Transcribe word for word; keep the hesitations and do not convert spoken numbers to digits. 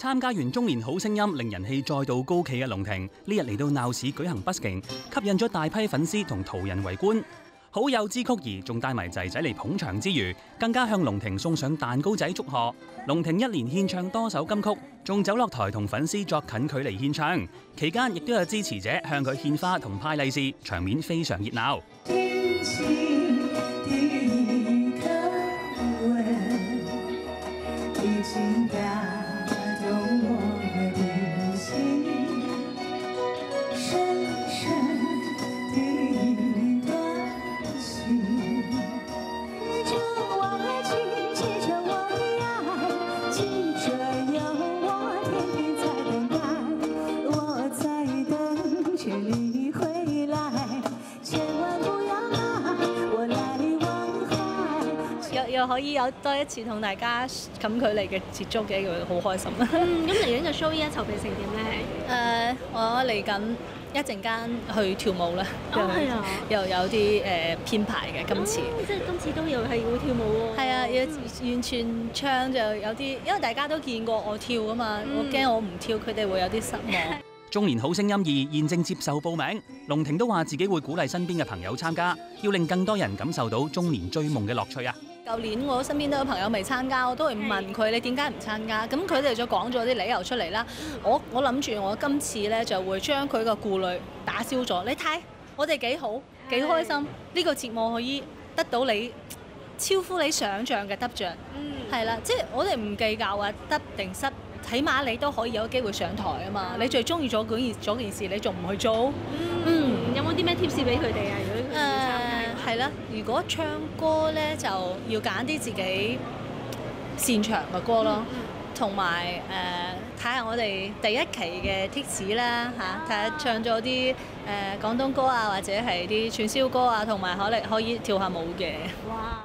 參加完中年好聲音，令人氣再度高企嘅龍婷，呢日嚟到鬧市舉行 busking， 吸引咗大批粉絲同途人圍觀。好友之曲兒仲帶埋仔仔嚟捧場之餘，更加向龍婷送上蛋糕仔祝賀。龍婷一連獻唱多首金曲，仲走落台同粉絲作近距離獻唱，期間亦都有支持者向佢獻花同派利是，場面非常熱鬧。 又可以有多一次同大家近距離嘅接觸嘅，好開心。 嗯，咁嚟緊嘅 show 依家籌備成點咧？ 誒、呃，我嚟緊一陣間去跳舞啦。 哦，係啊。 又有啲誒、呃、編排嘅今次。 哦、即係今次都又係會跳舞喎。 係啊，要完全唱就有啲，因為大家都見過我跳啊嘛，嗯、我驚我唔跳，佢哋會有啲失望。 中年好聲音二現正接受報名，龍婷都話自己會鼓勵身邊嘅朋友參加，要令更多人感受到中年追夢嘅樂趣啊！舊年我身邊都有朋友未參加，我都會問佢你點解唔參加？咁佢哋就講咗啲理由出嚟啦。我我諗住我今次咧就會將佢個顧慮打消咗。你睇我哋幾好幾開心，呢個節目可以得到你超乎你想像嘅得著。嗯，係啦，即係我哋唔計較話得定失。起碼你都可以有機會上台啊嘛！你最中意咗嗰件嗰件事，你仲唔去做？ 嗯，嗯有冇啲咩 tips 俾佢哋啊？如果佢哋參加， 係啦，如果唱歌咧，就要揀啲自己擅長嘅歌咯，同埋誒睇下我哋第一期嘅 tips 啦嚇，睇下唱咗啲誒廣東歌啊，或者係啲串燒歌啊，同埋可能可以跳下舞嘅。哇！